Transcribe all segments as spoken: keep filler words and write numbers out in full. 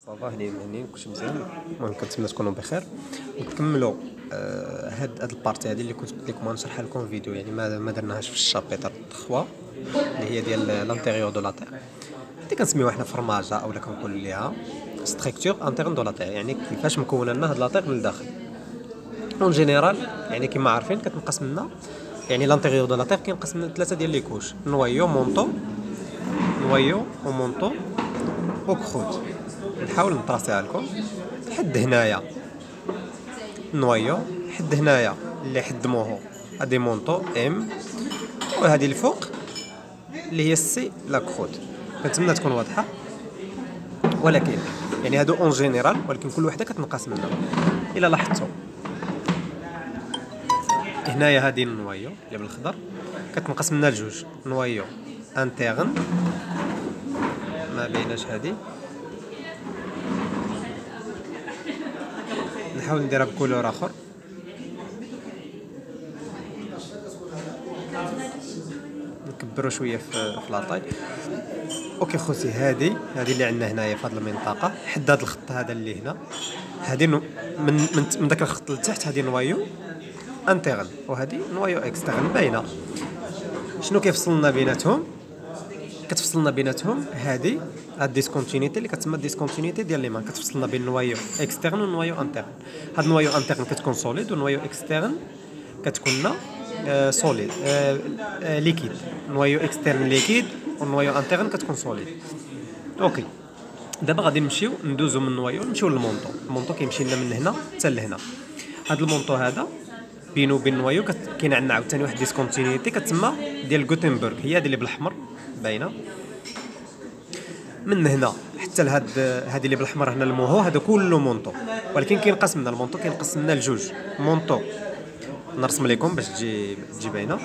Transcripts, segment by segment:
صافا هنيين هنيين كلشي مزيان. المهم كنتمنى تكونوا بخير ونكملوا آه، هاد هاد البارتي هادي اللي كنت قلت لكم غنشرحها لكم فيديو، يعني ما ما درناهاش في الشابيتر ثلاثة اللي هي ديال لانتيريور دو لا تير. هادي كنسميوها حنا فرماجه اولا كنقولوا ليها ستركتور انترن دو لا تير، يعني كيفاش مكونه لنا هاد لا تير من الداخل. اون جينيرال يعني كما عارفين كتنقسم لنا، يعني لانتيريور دو لا تير كينقسم لنا ثلاثه ديال لي كوش: نوايو، مونطو نوايو ومونطو وكخوت. نحاول نطراسيها لكم حد هنايا نوايو، حد هنايا اللي حدموه هادي مونطو ام، وهذه الفوق اللي هي السي لا كخوت. كنتمنى تكون واضحه، ولكن يعني هادو اون جينيرال، ولكن كل وحده كتنقسم لنا. الا لاحظتوا هنايا هذه النوايو اللي بالخضر كتنقسم لنا لجوج: نوايو انترن ما بيناش هذه، نحاول نديرها بكولور اخر، نكبروا شويه في في لاطاي. اوكي خوتي، هذه هذه اللي عندنا هنايا في هذه المنطقه حد هذا الخط هذا اللي هنا، هذه من من من ذاك الخط لتحت هذه نوايو انترن، وهذه نوايو اكسترن باينه. شنو كيفصلنا بيناتهم؟ كتفصلنا بيناتهم هذه هاد ديسكونتينيتي اللي كتسمى ديسكونتينيتي ديال لي مان، كتفصلنا بين نوايو اكسترن ونوايو انترن. هاد نوايو انترن كتكون سوليد، ونوايو اكسترن كتكون آه سوليد آه آه ليكيد. نوايو اكسترن ليكيد ونوايو انترن كتكون سوليد. اوكي، دابا غادي نمشيو ندوزو من نوايو نمشيو للمونطو. المونطو كيمشي لنا من هنا حتى لهنا. هاد المونطو هذا بينو وبين نوايو كاين عندنا عاوتاني واحد ديسكونتينيتي كتسمى ديال غوتنبرغ، هي هذه اللي بالاحمر باينه. من هنا حتى لهاد هذه اللي بالاحمر هنا الموهو، هذا كله مونطو، ولكن كينقسم لنا المونطو كينقسم لنا لجوج: مونطو نرسم لكم باش تجي تجي باينه.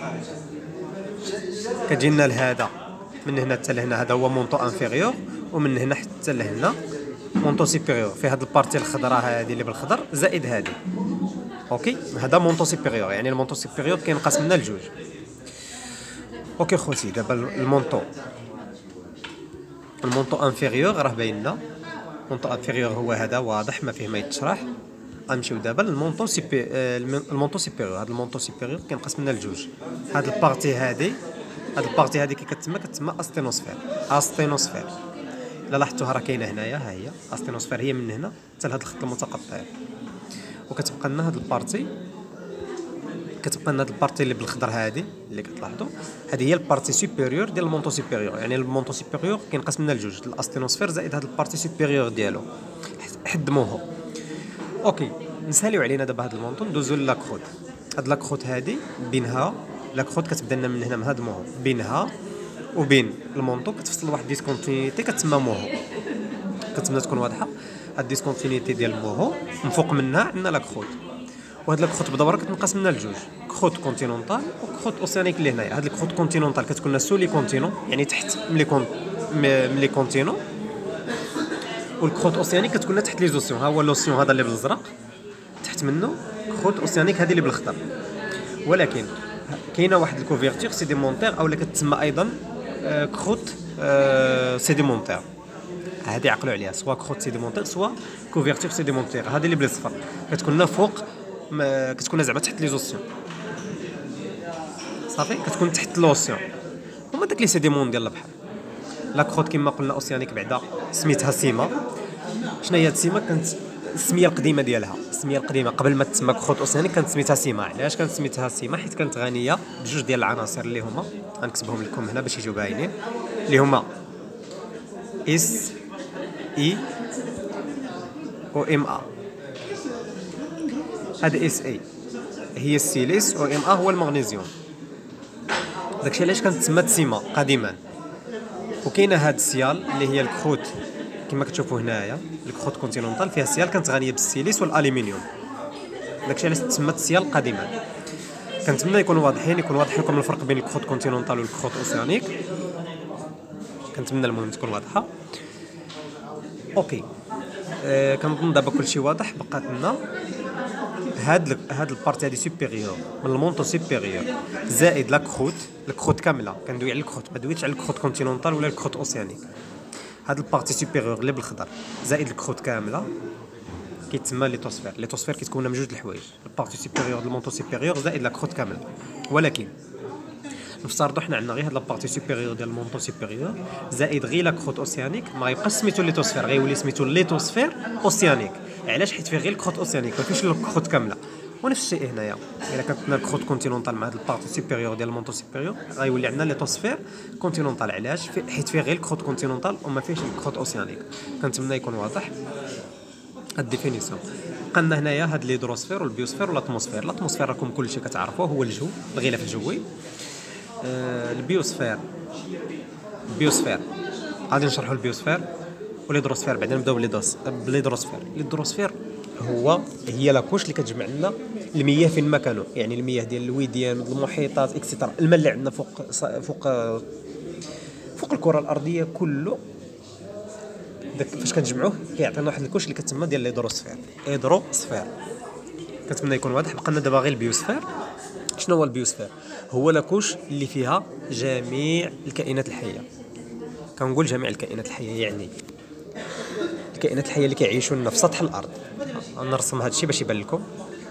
كتجي لنا لهذا من هنا حتى لهنا، هذا هو مونطو انفيريور، ومن هنا حتى لهنا مونطو سوبيريور. في هاد البارتي الخضراء هذه اللي بالخضر زائد هذه. اوكي، هذا مونطو سوبيريور، يعني المونطو سوبيريور كينقسم لنا لجوج. اوكي خوتي، دابا المونطو المونطو انفيريور راه باين لنا. المونطو انفيريور هو هذا واضح ما فيه ما يتشرح. غنمشيو دابا للمونطو سيبي المونطو سوبيريور. هذا المونطو سوبيريور كينقسم لنا لجوج. هاد البارتي هذه هاد البارتي هذه كي كتسمى كتسمى استينوسفير. استينوسفير الا لاحظتوها راه كاينه هنايا، ها هي استينوسفير، هي من هنا حتى لهاد الخط المتقطع. وكتبقى لنا هاد البارتي كتبقى لنا هاد البارتي اللي بالخضر هذه اللي كتلاحظوا، هذه هي البارتي سوبيريور ديال المونطو سوبيريور. يعني المونطو سوبيريور كينقسم لنا لجوج: الاستينوسفير زائد هاد البارتي سوبيريور ديالو حدموه. اوكي، نساليو علينا دابا هاد المونطو، ندوزو لاكروت. هاد لاكروت هادي بينها لاكروت كتبدا لنا من هنا من هاد موهو، بينها وبين المونطو كتفصل واحد ديسكونتينيتي كتسمى موهو. كتبدا تكون واضحه. هاد ديسكونتينيتي ديال الموهو من فوق منها عندنا لاكروت، وهاد الكخوت بدوره كتنقسم لنا لجوج: كخوت كونتينونتال وكخوت اوسيانيك اللي هنايا. هاد الكخوت كونتينونتال كتكون لنا سولي كونتينون، يعني تحت ملي كون ملي كونتينون، والكخوت اوسيانيك كتكون لنا تحت لي زوسيون. ها هو لوسيون هذا اللي بالازرق تحت منه كخوت اوسيانيك هذه اللي بالخضر. ولكن كاينه واحد الكوفيرتور سيديمونتير اولا كتسمى ايضا كخوت سيديمونتير. هذه عقلوا عليها، سوا كخوت سيديمونتير سوا كوفيرتور سيديمونتير. هذه اللي بالاصفر كتكون لنا فوق، كتكون زعما تحت لي زوسيون صافي، كتكون تحت لوسيون. هما داك لي سيديمون ديال البحر. لا كخوت كما قلنا اوسيانيك بعدا سميتها سيما. شنو هي السيما؟ كانت السميه القديمه ديالها، السميه القديمه قبل ما تسمى كخوت اوسيانيك كانت سميتها سيما. علاش كانت سميتها سيما؟ حيت كانت غنيه بجوج ديال العناصر اللي هما غنكتبهم لكم هنا باش يجيو باينين، اللي هما اس اي و ام ا. هذا اس اي هي السيليس، و ام ا هو المغنيسيوم. داكشي علاش كانت تسمى سيما قديما. وكاينه هاد السيال اللي هي الكخوت كما كتشوفوا هنايا، الكخوت كونتينونتال فيها سيال كانت غنيه بالسيليس والالومنيوم. داكشي علاش تسمت سيال قديما. كنتمنى يكونوا واضحين، يكون واضح لكم الفرق بين الكخوت كونتينونتال والكخوت اوسيانيك. كنتمنى المهم تكون واضحه. اوكي، آه كنظن دابا كلشي واضح. بقات لنا هاد هاد البارتي هادي سوبيريور من المونطو سوبيريور زائد لا كخوت الكخوت كامله. كندوي على الكخوت، ما دويتش على الكخوت كونتينونتال ولا الكخوت اوسيانيك. هاد البارتي سوبيريور اللي بالخضر زائد الكروت كامله كيتسمى ليتوسفير. ليتوسفير كيتكون من جوج د الحوايج، البارتي سوبيريور د المونطو سوبيريور زائد لا كروت كامله. ولكن نفترضوا حنا عندنا غير هاد لابارتي سوبيريور ديال المونطو سوبيريور زائد غير لا كروت اوسيانيك، ما غيبقاش سميتو ليتوسفير، غيولي سميتو ليتوسفير اوسيانيك. علاش؟ حيت فيه غير الكروت اوسيانيك ما فيهش الكروت كامله. ونفس الشيء هنايا الا كانت عندنا الكروت كونتينونتال مع هاد البارتي سوبيريور ديال المونطو سوبيريور غيولي عندنا ليتوسفير كونتينونتال. علاش؟ حيت فيه غير الكروت كونتينونتال وما فيهش الكروت اوسيانيك. كنتمنى يكون واضح الديفينيسيون. قلنا هنايا هاد الهيدروسفير والبيوسفير والاتموسفير. الاتموسفير راكم كلشي كتعرفوه هو الجو، الغلاف الجوي. آه البيوسفير البيوسفير غادي نشرحوا البيوسفير والهيدروسفير بعدين نبداو بالهيدروس بالهيدروسفير. الهيدروسفير هو هي لاكوش اللي كتجمع لنا المياه فين ما كانوا، يعني المياه ديال الوديان المحيطات اكسيتيرا. الماء اللي عندنا فوق فوق فوق الكره الارضيه كله داك فاش كنجمعوه كيعطينا واحد الكوش اللي كتسمى ديال الهيدروسفير. هيدروسفير كنتمنى يكون واضح. بقى لنا دابا غير البيوسفير. شنو هو البيوسفير؟ هو لاكوش اللي فيها جميع الكائنات الحيه. كنقول جميع الكائنات الحيه يعني الكائنات الحيه اللي كيعيشوا لنا في سطح الارض. نرسم هذا الشيء باش يبان لكم.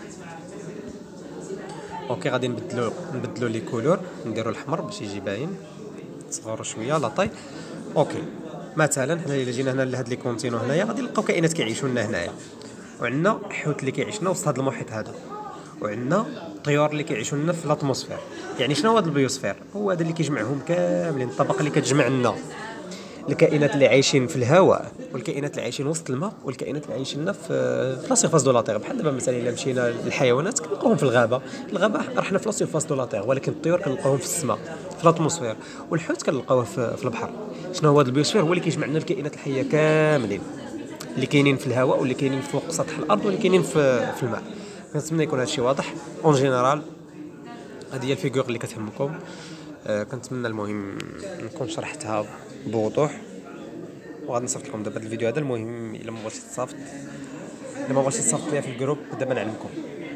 اوكي غادي نبدلو نبدلو لي كولور، نديرو الاحمر باش يجي باين، صغروا شويه لاطاي. اوكي مثلا حنا الا جينا هنا لهاد لي كونتينو هنايا غادي نلقاو كائنات كيعيشوا لنا هنايا، وعندنا حوت اللي كيعيش لنا وسط هذا المحيط هذا، وعندنا طيور اللي كيعيشوا لنا في الاتموسفير. يعني شنو هو هذا البيوسفير؟ هو هذا اللي كيجمعهم كاملين، الطبقه اللي كتجمع لنا الكائنات اللي عايشين في الهواء والكائنات اللي عايشين وسط الماء والكائنات اللي عايشين لنا في في لا سيرفاس دو لا تيغ. بحال دابا مثلا الا مشينا للحيوانات كنلقاوهم في الغابه، الغابه راه حنا في لا سيرفاس دو لا تيغ، ولكن الطيور كنلقاوهم في السماء في الاتموسفير، والحوت كنلقاوه في, في البحر. شنو هو هذا البيوسفير؟ هو اللي كيجمع لنا الكائنات الحيه كاملين اللي كاينين في الهواء واللي كاينين فوق سطح الارض واللي كاينين في, في الماء. كنتمنى يكون هذا الشيء واضح. اون جينيرال هذه هي الفيغور اللي كتهمكم. أه كنتمنى المهم نكون شرحتها بوضوح، وغادي نصيفط لكم دابا الفيديو هذا. المهم الا ما بغيتيش تصافط الا ما بغيتيش تصافط ليا في الجروب دابا نعلمكم.